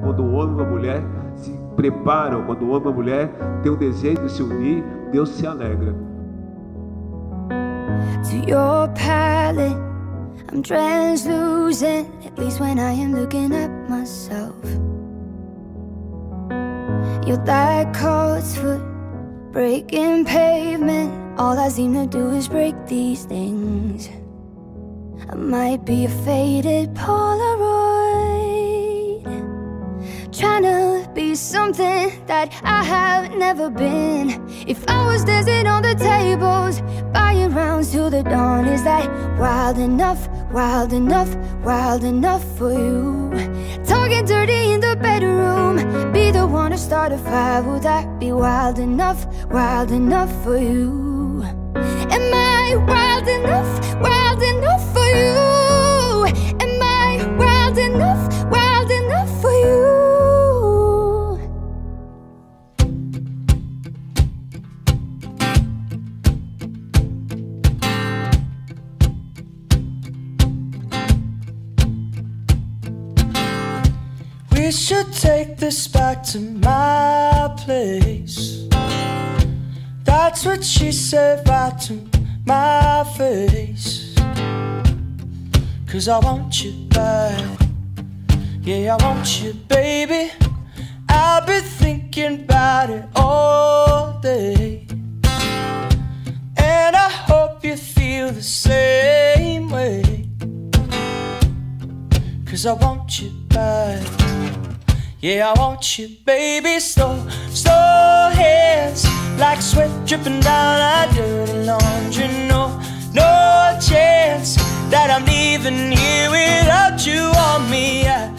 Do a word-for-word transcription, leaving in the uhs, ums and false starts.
quando o homem e a mulher se preparam, quando o homem e a mulher têm o desejo de se unir, Deus se alegra. To your palate, I'm translucent, at least when I am looking at myself. You're that cold's foot, breaking pavement. All I seem to do is break these things. I might be a faded Polaroid, trying to be something that I have never been. If I was dancing on the tables, buying rounds till the dawn, is that wild enough, wild enough, wild enough for you? Talking dirty in the bedroom, be the one to start a fire, will that be wild enough, wild enough for you? Am I wild enough, wild enough for you? Am I wild enough, wild enough for you? We should take this back to my place. That's what she said right to my face. Cause I want you back. Yeah, I want you, baby. I've been thinking about it all day, and I hope you feel the same way. Cause I want you back. Yeah, I want you, baby. Slow, slow hands, like sweat dripping down our dirty laundry. No, no chance that I'm leaving here without you on me. I